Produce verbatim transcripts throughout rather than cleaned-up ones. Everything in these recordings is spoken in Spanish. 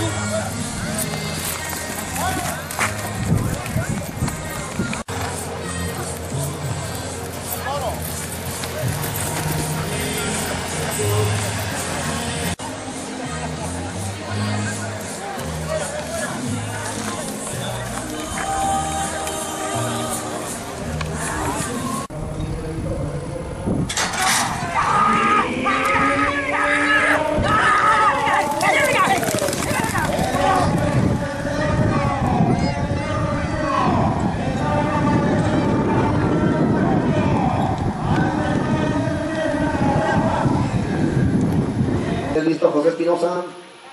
Listo José Espinosa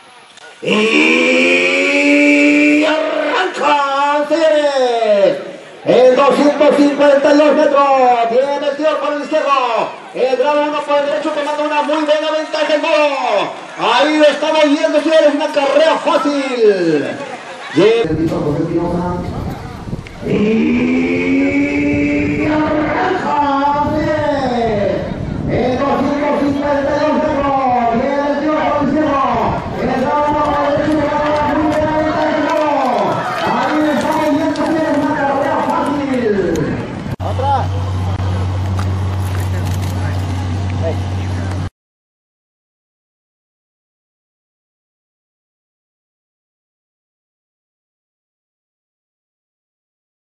y arranca, señores, en doscientos cincuenta y dos metros, tiene el tiro por el izquierdo, el grado uno por el derecho tomando una muy buena ventaja el Moro, ahí lo estamos viendo, señores, una carrera fácil. Listo José Espinosa y